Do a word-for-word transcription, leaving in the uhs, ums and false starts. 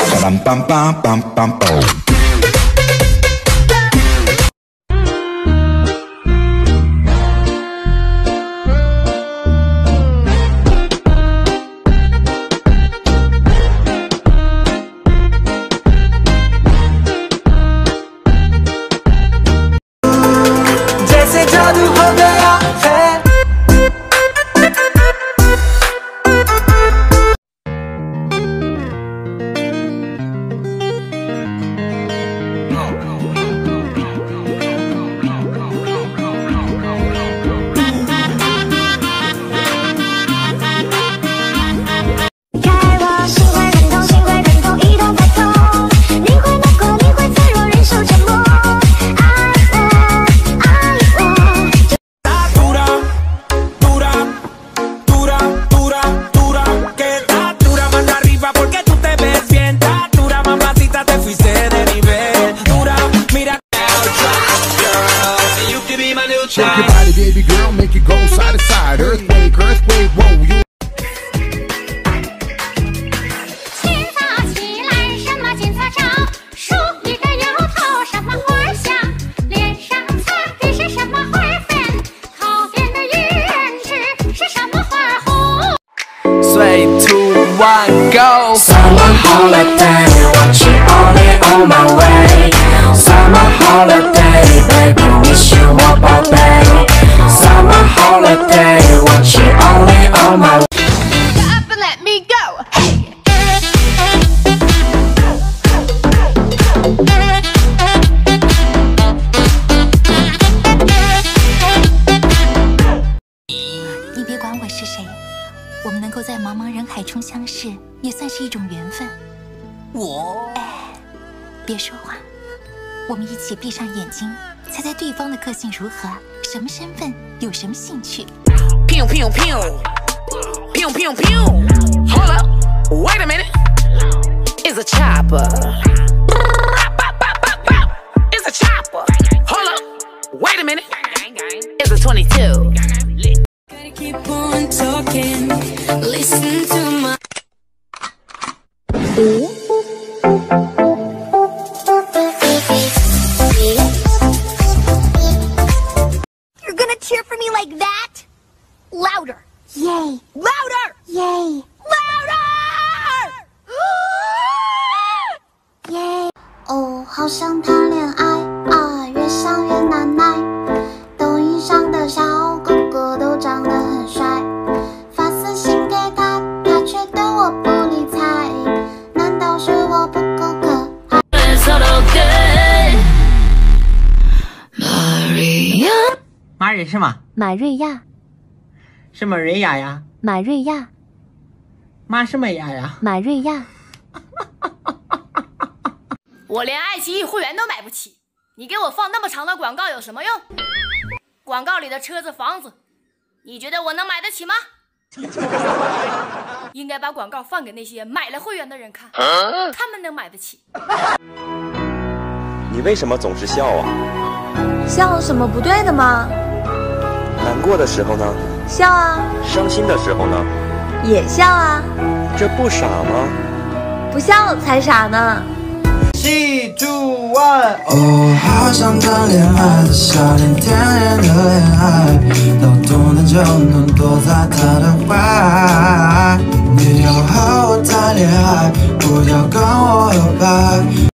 Bam bam bam bam bam bam. Three, two, one, go! Summer holiday, watching only on my way. Summer holiday, baby, miss you, my baby. Summer holiday, watching only on my way. Stop and let me go. Hey. 你别管我是谁，我们能够在茫茫人海中相识，也算是一种缘分。 我， 哎，别说话，我们一起闭上眼睛，猜猜对方的个性如何，什么身份，有什么兴趣。 Pew pew pew, pew pew pew. Hold up, wait a minute. It's a chopper. It's a chopper. Hold up, wait a minute. It's a twenty-two. Gotta keep on talking, listen to my. You're gonna cheer for me like that? Louder! Yay! Louder! Yay! Louder! Yay! 哦，好想谈恋爱啊，越想越难耐。抖音上的小哥哥都长得很帅，发私信给他，他却对我不理睬。难道是我不够可爱？ 马蕊是吗？ 马瑞亚， 是马瑞亚呀。 马瑞亚， 妈是美亚呀。 马瑞亚。 我连爱奇艺会员都买不起，你给我放那么长的广告有什么用？广告里的车子、房子，你觉得我能买得起吗？应该把广告放给那些买了会员的人看，他们能买得起。 你为什么总是笑啊？ 笑有什么不对的吗？ 难过的时候呢？ 笑啊。 伤心的时候呢？ 也笑啊。 这不傻吗？ 不笑才傻呢。 Three, two, one。哦，好想谈恋爱的笑脸，甜甜的恋爱，到懂得就能躲在他的怀。你要和我谈恋爱，不要跟我表白。